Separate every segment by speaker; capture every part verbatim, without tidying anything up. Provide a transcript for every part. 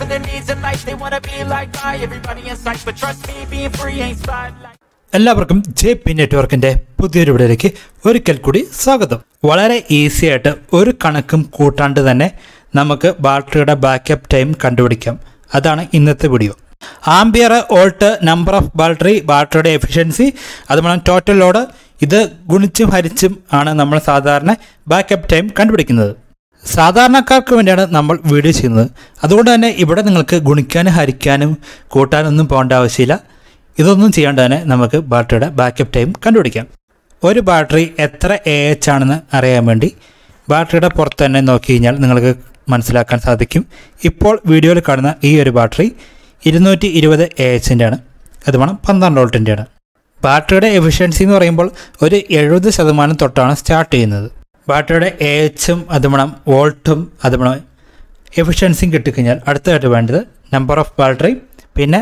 Speaker 1: their needs in life. They wanna be like I, everybody in sight, but trust me, being free ain't spotlight.
Speaker 2: എല്ലാവർക്കും J P നെറ്റ്വർക്കിൻ്റെ പുതിയൊരു വീഡിയോയിലേക്ക് ഒരിക്കൽ കൂടി സ്വാഗതം. വളരെ ഈസി ആയിട്ട് ഒരു കണക്കും കൂട്ടാണ്ട് തന്നെ നമുക്ക് ബാറ്ററിയുടെ ബാക്കപ്പ് ടൈം കണ്ടുപിടിക്കാം. അതാണ് ഇന്നത്തെ video. Ampere, volt, number of battery, ബാറ്ററിയുടെ എഫിഷ്യൻസി, അതുപോലെ ടോട്ടൽ ലോഡ്, ഇത് ഗുണിച്ചും ഹരിച്ചും ആണ് നമ്മൾ സാധാരണ ബാക്കപ്പ് ടൈം കണ്ടുപിടിക്കുന്നത്. സാധാരണക്കാർക്ക് വേണ്ടിയാണ് നമ്മൾ വീഡിയോ ചെയ്യുന്നത്. അതുകൊണ്ട് തന്നെ ഇവിടെ നിങ്ങൾക്ക് ഗുണിക്കാനും ഹരിക്കാനും കൂട്ടാനൊന്നും പോകേണ്ട ആവശ്യമില്ല. ഇതൊന്നും ചെയ്യാണ്ട് തന്നെ നമുക്ക് ബാറ്ററിയുടെ ബാക്കപ്പ് ടൈം കണ്ടുപിടിക്കാം. ഒരു ബാറ്ററി എത്ര എ എച്ച് ആണെന്ന് അറിയാൻ വേണ്ടി ബാറ്ററിയുടെ പുറത്ത് തന്നെ നോക്കി കഴിഞ്ഞാൽ നിങ്ങൾക്ക് മനസ്സിലാക്കാൻ സാധിക്കും. ഇപ്പോൾ വീഡിയോയിൽ കാണുന്ന ഈ ഒരു ബാറ്ററി ഇരുന്നൂറ്റി ഇരുപത് എ എച്ചിൻ്റെ ആണ്. അത് വേണം പന്ത്രണ്ട് വോൾട്ടിൻ്റെയാണ്. ബാറ്ററിയുടെ എഫിഷ്യൻസി എന്ന് പറയുമ്പോൾ ഒരു എഴുപത് ശതമാനം തൊട്ടാണ് സ്റ്റാർട്ട് ചെയ്യുന്നത്. ബാറ്ററിയുടെ എ എച്ചും അതുമണം വോൾട്ടും അതുമണം എഫിഷ്യൻസിയും കിട്ടിക്കഴിഞ്ഞാൽ അടുത്തതായിട്ട് വേണ്ടത് നമ്പർ ഓഫ് ബാറ്ററി, പിന്നെ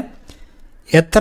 Speaker 2: എത്ര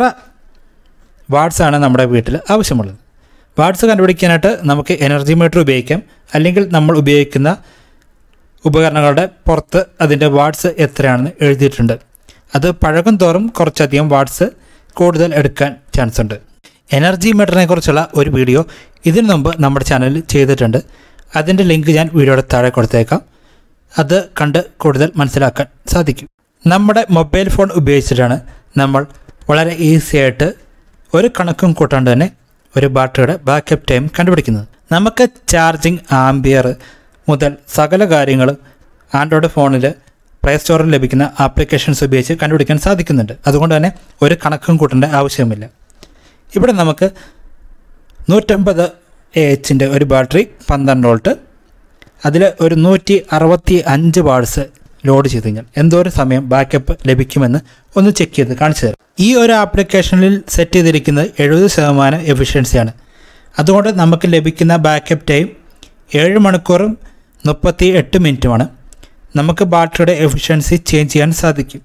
Speaker 2: വാട്ട്സ് ആണ് നമ്മുടെ വീട്ടിൽ ആവശ്യമുള്ളത്. വാട്ട്സ് കണ്ടുപിടിക്കാനായിട്ട് നമുക്ക് എനർജി മീറ്റർ ഉപയോഗിക്കാം, അല്ലെങ്കിൽ നമ്മൾ ഉപയോഗിക്കുന്ന ഉപകരണങ്ങളുടെ പുറത്ത് അതിൻ്റെ വാട്ട്സ് എത്രയാണെന്ന് എഴുതിയിട്ടുണ്ട്. അത് പഴകും തോറും കുറച്ചധികം വാട്ട്സ് കൂടുതൽ എടുക്കാൻ ചാൻസ് ഉണ്ട്. എനർജി മീറ്ററിനെ കുറിച്ചുള്ള ഒരു വീഡിയോ ഇതിനു മുമ്പ് നമ്മുടെ ചാനലിൽ ചെയ്തിട്ടുണ്ട്. അതിൻ്റെ ലിങ്ക് ഞാൻ വീഡിയോയുടെ താഴെ കൊടുത്തേക്കാം. അത് കണ്ട് കൂടുതൽ മനസ്സിലാക്കാൻ സാധിക്കും. നമ്മുടെ മൊബൈൽ ഫോൺ ഉപയോഗിച്ചിട്ടാണ് നമ്മൾ വളരെ ഈസി ആയിട്ട് ഒരു കണക്കും കൂട്ടാണ്ട് തന്നെ ഒരു ബാറ്ററിയുടെ ബാക്കപ്പ് ടൈം കണ്ടുപിടിക്കുന്നത്. നമുക്ക് ചാർജിങ്, ആംബിയർ മുതൽ സകല കാര്യങ്ങളും ആൻഡ്രോയിഡ് ഫോണിൽ പ്ലേ സ്റ്റോറിൽ ലഭിക്കുന്ന ആപ്ലിക്കേഷൻസ് ഉപയോഗിച്ച് കണ്ടുപിടിക്കാൻ സാധിക്കുന്നുണ്ട്. അതുകൊണ്ട് തന്നെ ഒരു കണക്കും കൂട്ടേണ്ട ആവശ്യമില്ല. ഇവിടെ നമുക്ക് നൂറ്റമ്പത് എ എച്ചിൻ്റെ ഒരു ബാറ്ററി, പന്ത്രണ്ട് വോൾട്ട്, അതിൽ ഒരു നൂറ്റി അറുപത്തി അഞ്ച് വാട്ട്സ് ലോഡ് ചെയ്ത് കഴിഞ്ഞാൽ എന്തോരം സമയം ബാക്കപ്പ് ലഭിക്കുമെന്ന് ഒന്ന് ചെക്ക് ചെയ്ത് കാണിച്ചു തരാം. ഈ ഒരു ആപ്ലിക്കേഷനിൽ സെറ്റ് ചെയ്തിരിക്കുന്നത് എഴുപത് ശതമാനം എഫിഷ്യൻസിയാണ്. അതുകൊണ്ട് നമുക്ക് ലഭിക്കുന്ന ബാക്കപ്പ് ടൈം ഏഴ് മണിക്കൂറും മുപ്പത്തി എട്ട് മിനിറ്റുമാണ്. നമുക്ക് ബാറ്ററിയുടെ എഫിഷ്യൻസി ചേഞ്ച് ചെയ്യാൻ സാധിക്കും.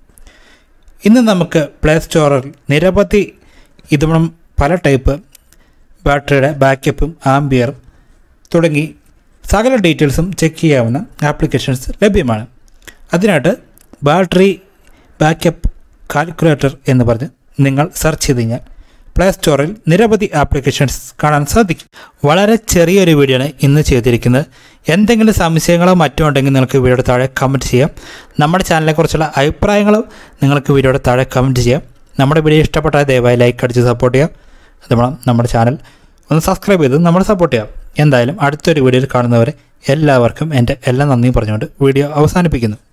Speaker 2: ഇന്ന് നമുക്ക് പ്ലേ സ്റ്റോറിൽ നിരവധി ഇതും പല ടൈപ്പ് ബാറ്ററിയുടെ ബാക്കപ്പും ആംബിയറും തുടങ്ങി സകല ഡീറ്റെയിൽസും ചെക്ക് ചെയ്യാവുന്ന ആപ്ലിക്കേഷൻസ് ലഭ്യമാണ്. അതിനായിട്ട് ബാറ്ററി ബാക്കപ്പ് കാൽക്കുലേറ്റർ എന്ന് പറഞ്ഞ് നിങ്ങൾ സെർച്ച് ചെയ്ത് കഴിഞ്ഞാൽ പ്ലേ സ്റ്റോറിൽ നിരവധി ആപ്ലിക്കേഷൻസ് കാണാൻ സാധിക്കും. വളരെ ചെറിയൊരു വീഡിയോ ആണ് ഇന്ന് ചെയ്തിരിക്കുന്നത്. എന്തെങ്കിലും സംശയങ്ങളോ മറ്റോ ഉണ്ടെങ്കിൽ നിങ്ങൾക്ക് വീഡിയോയുടെ താഴെ കമൻറ്റ് ചെയ്യാം. നമ്മുടെ ചാനലിനെക്കുറിച്ചുള്ള അഭിപ്രായങ്ങളും നിങ്ങൾക്ക് വീഡിയോയുടെ താഴെ കമൻറ്റ് ചെയ്യാം. നമ്മുടെ വീഡിയോ ഇഷ്ടപ്പെട്ടാൽ ദയവായി ലൈക്ക് അടിച്ച് സപ്പോർട്ട് ചെയ്യാം. അതുപോലെ നമ്മുടെ ചാനൽ ഒന്ന് സബ്സ്ക്രൈബ് ചെയ്ത് നമ്മൾ സപ്പോർട്ട് ചെയ്യാം. എന്തായാലും അടുത്തൊരു വീഡിയോയിൽ കാണുന്നവരെ എല്ലാവർക്കും എൻ്റെ എല്ലാ നന്ദിയും പറഞ്ഞുകൊണ്ട് വീഡിയോ അവസാനിപ്പിക്കുന്നു.